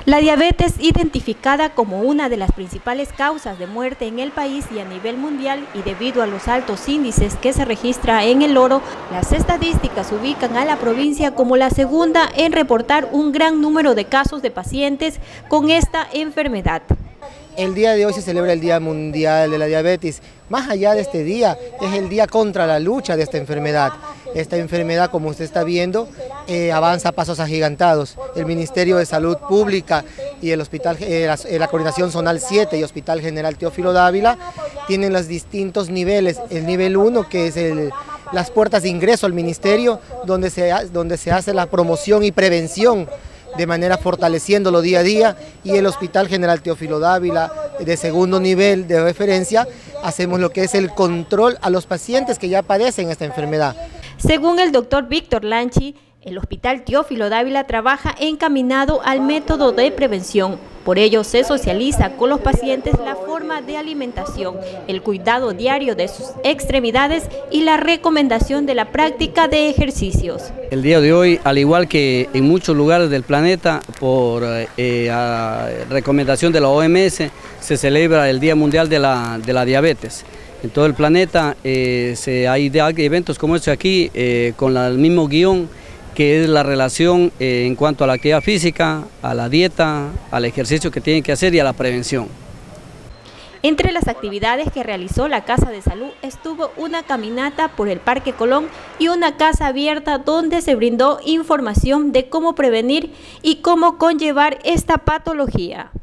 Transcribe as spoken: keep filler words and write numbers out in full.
La diabetes, identificada como una de las principales causas de muerte en el país y a nivel mundial, y debido a los altos índices que se registra en el Oro, las estadísticas ubican a la provincia como la segunda en reportar un gran número de casos de pacientes con esta enfermedad. El día de hoy se celebra el Día Mundial de la Diabetes. Más allá de este día, es el día contra la lucha de esta enfermedad. Esta enfermedad, como usted está viendo, eh, avanza a pasos agigantados. El Ministerio de Salud Pública y el hospital, eh, la, eh, la Coordinación Zonal siete y Hospital General Teófilo Dávila tienen los distintos niveles. El nivel uno, que es el, las puertas de ingreso al ministerio, donde se, donde se hace la promoción y prevención de manera fortaleciéndolo día a día, y el Hospital General Teófilo Dávila, de segundo nivel de referencia, hacemos lo que es el control a los pacientes que ya padecen esta enfermedad. Según el doctor Víctor Lanchi, el Hospital Teófilo Dávila trabaja encaminado al método de prevención. Por ello se socializa con los pacientes la forma de alimentación, el cuidado diario de sus extremidades y la recomendación de la práctica de ejercicios. El día de hoy, al igual que en muchos lugares del planeta, por eh, a recomendación de la O M S, se celebra el Día Mundial de la, de la Diabetes. En todo el planeta eh, se, hay eventos como este aquí, eh, con la, el mismo guión, que es la relación eh, en cuanto a la actividad física, a la dieta, al ejercicio que tienen que hacer y a la prevención. Entre las actividades que realizó la Casa de Salud estuvo una caminata por el Parque Colón y una casa abierta donde se brindó información de cómo prevenir y cómo conllevar esta patología.